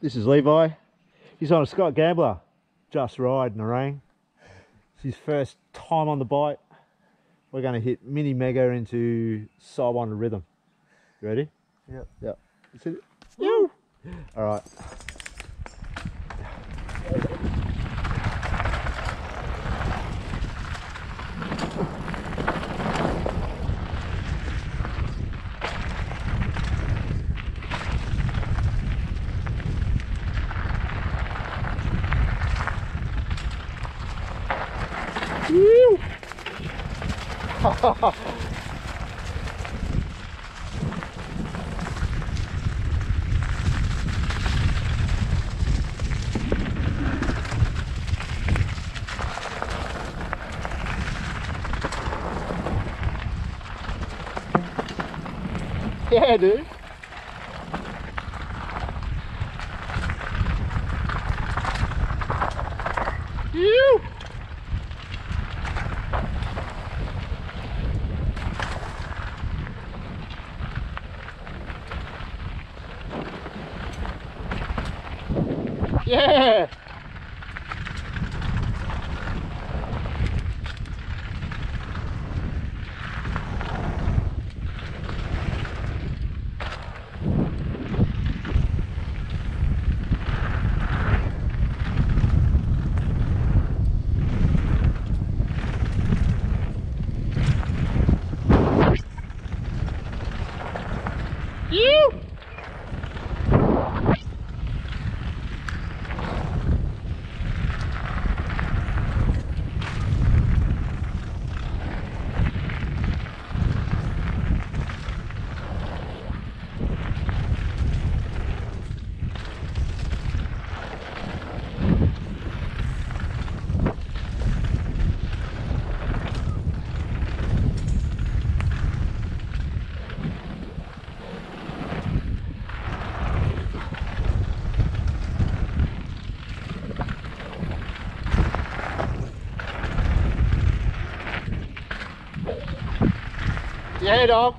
This is Levi. He's on a Scott Gambler, just ride in the rain. It's his first time on the bite. We're going to hit mini mega into side one of rhythm. You ready? Yep. Yep. Let's hit it. Woo! All right. Woo! Yeah, dude. Phew! Yeah! You! Yeah, dog.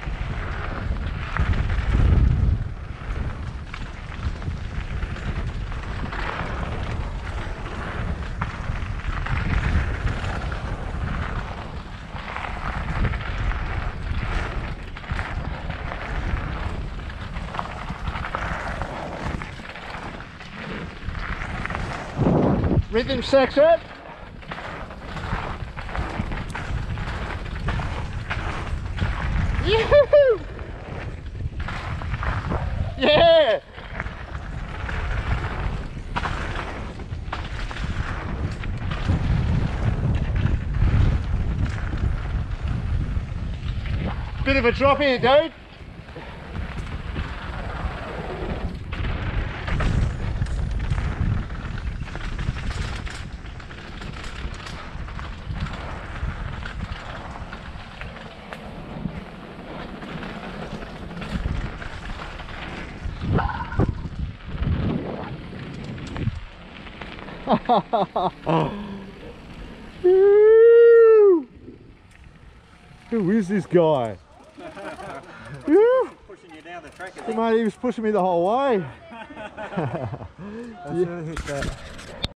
Rhythm section. Yoo-hoo! Yeah! Bit of a drop here, dude. Who is this guy? Pushing you down the track. Mate, he was pushing me the whole way. I should have hit that.